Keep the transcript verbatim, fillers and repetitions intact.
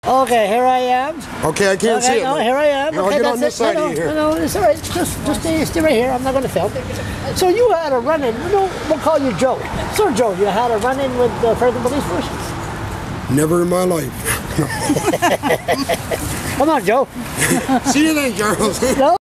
Okay, here I am. Okay, I can't okay, see it. No, here I am. Here, okay, I'll get on that's this it. side no, of you here. No, no, it's all right. Just, just stay, stay right here. I'm not going to film. So you had a run-in. You know, we'll call you Joe. Sir Joe, you had a run-in with the Fredericton Police Force? Never in my life. Come on, Joe. See you then, Charles. No?